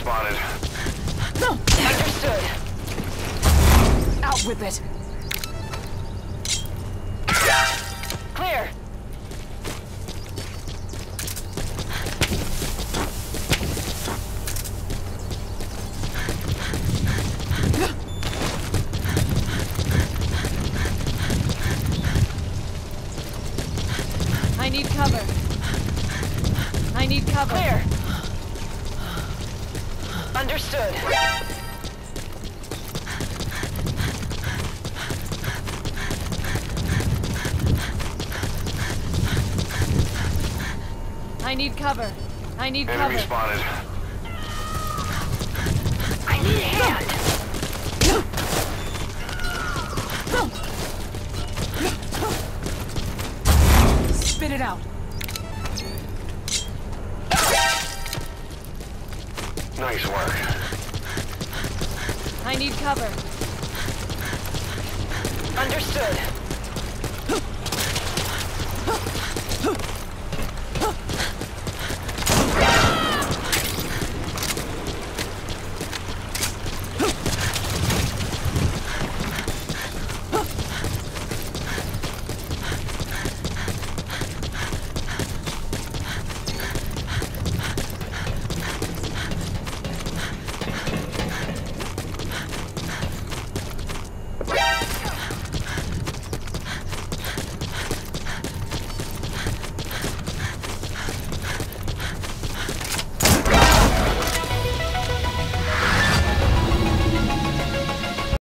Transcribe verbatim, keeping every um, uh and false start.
spotted. Understood. Out with it. Clear. I need cover. I need cover. Clear. Understood. I need cover. I need Enemy cover. spotted. I need a hand. Spit it out. Nice work. I need cover. Understood.